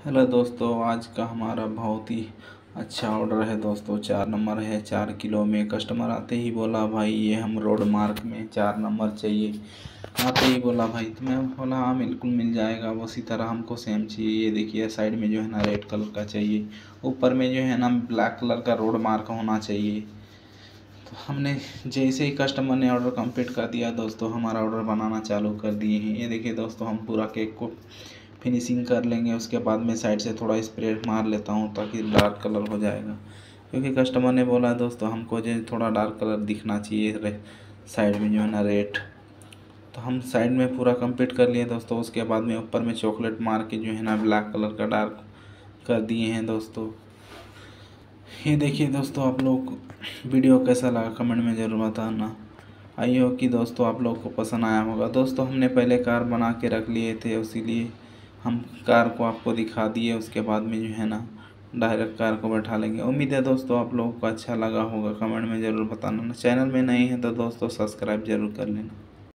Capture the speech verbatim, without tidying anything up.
Hello दोस्तों, आज का हमारा बहुत ही अच्छा ऑर्डर है दोस्तों। चार नंबर है, चार किलो में। कस्टमर आते ही बोला भाई ये हम रोड मार्क में चार नंबर चाहिए। आते ही बोला भाई, तो मैं बोला हाँ बिल्कुल मिल जाएगा। उसी तरह हमको सेम चाहिए। ये देखिए साइड में जो है ना रेड कलर का चाहिए, ऊपर में जो है ना ब्लैक कलर का रोड मार्क होना चाहिए। तो हमने जैसे ही कस्टमर ने ऑर्डर कंप्लीट कर दिया दोस्तों, हमारा ऑर्डर बनाना चालू कर दिए हैं। ये देखिए दोस्तों, हम पूरा केक को फिनिशिंग कर लेंगे। उसके बाद में साइड से थोड़ा स्प्रे मार लेता हूँ ताकि डार्क कलर हो जाएगा, क्योंकि कस्टमर ने बोला दोस्तों हमको जो थोड़ा डार्क कलर दिखना चाहिए साइड में जो है ना रेड। तो हम साइड में पूरा कंप्लीट कर लिए दोस्तों। उसके बाद में ऊपर में चॉकलेट मार के जो है ना ब्लैक कलर का डार्क कर दिए हैं दोस्तों। ये देखिए दोस्तों, आप लोग वीडियो कैसा लगा कमेंट में ज़रूर बताना। आई हो कि दोस्तों आप लोग को पसंद आया होगा। दोस्तों हमने पहले कार बना के रख लिए थे, इसीलिए हम कार को आपको दिखा दिए। उसके बाद में जो है ना डायरेक्ट कार को बैठा लेंगे। उम्मीद है दोस्तों आप लोगों को अच्छा लगा होगा। कमेंट में ज़रूर बताना। चैनल में नए हैं तो दोस्तों सब्सक्राइब ज़रूर कर लेना।